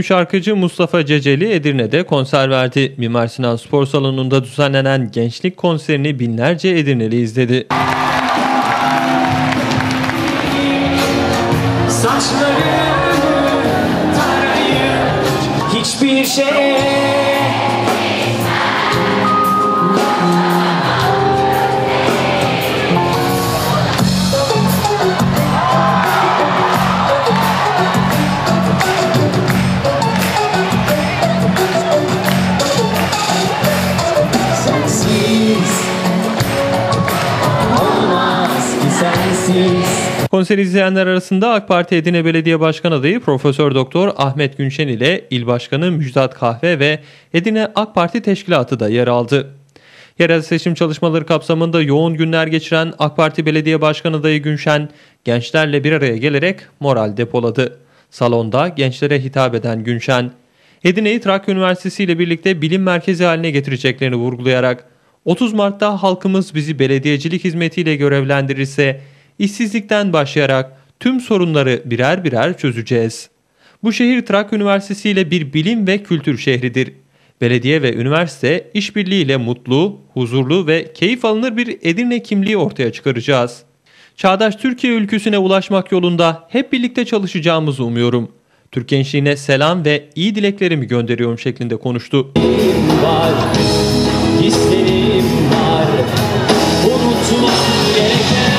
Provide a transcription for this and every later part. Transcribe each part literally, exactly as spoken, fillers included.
Ünlü şarkıcı Mustafa Ceceli Edirne'de konser verdi. Mimar Sinan Spor Salonu'nda düzenlenen gençlik konserini binlerce Edirneli izledi. Saçlarını tarayıp hiçbir şey Konseri izleyenler arasında AK Parti Edirne Belediye Başkan adayı Profesör Doktor Ahmet Günşen ile İl Başkanı Müjdat Kahve ve Edirne AK Parti Teşkilatı da yer aldı. Yerel seçim çalışmaları kapsamında yoğun günler geçiren AK Parti Belediye Başkan adayı Günşen, gençlerle bir araya gelerek moral depoladı. Salonda gençlere hitap eden Günşen, Edirne'yi Trakya Üniversitesi ile birlikte bilim merkezi haline getireceklerini vurgulayarak, otuz Mart'ta halkımız bizi belediyecilik hizmetiyle görevlendirirse, İşsizlikten başlayarak tüm sorunları birer birer çözeceğiz. Bu şehir Trakya Üniversitesi ile bir bilim ve kültür şehridir. Belediye ve üniversite işbirliğiyle mutlu, huzurlu ve keyif alınır bir Edirne kimliği ortaya çıkaracağız. Çağdaş Türkiye ülküsüne ulaşmak yolunda hep birlikte çalışacağımızı umuyorum. Türk gençliğine selam ve iyi dileklerimi gönderiyorum şeklinde konuştu. Var, hislerim var, unutmam gereken.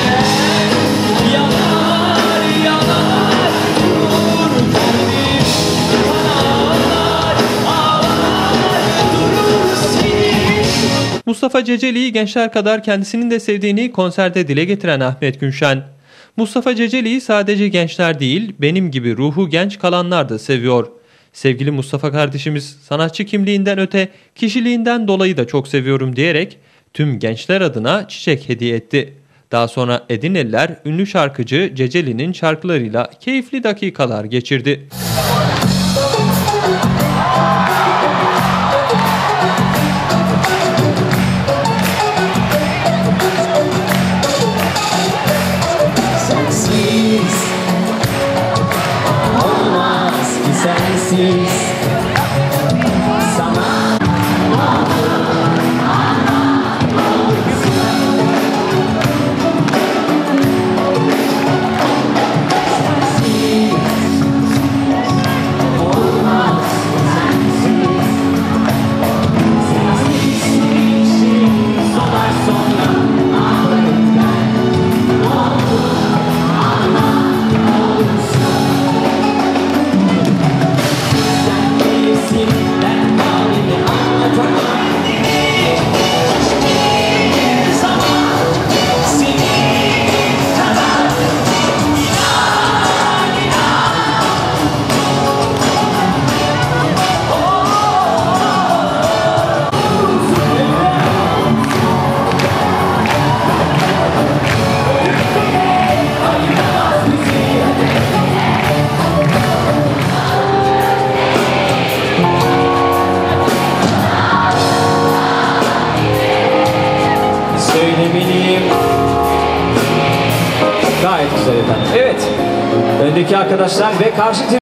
Mustafa Ceceli'yi gençler kadar kendisinin de sevdiğini konserde dile getiren Ahmet Günşen, Mustafa Ceceli'yi sadece gençler değil, benim gibi ruhu genç kalanlar da seviyor. Sevgili Mustafa kardeşimiz sanatçı kimliğinden öte kişiliğinden dolayı da çok seviyorum diyerek tüm gençler adına çiçek hediye etti. Daha sonra Edirneliler ünlü şarkıcı Ceceli'nin şarkılarıyla keyifli dakikalar geçirdi. Gayet güzel efendim. Evet. Öndeki arkadaşlar ve karşı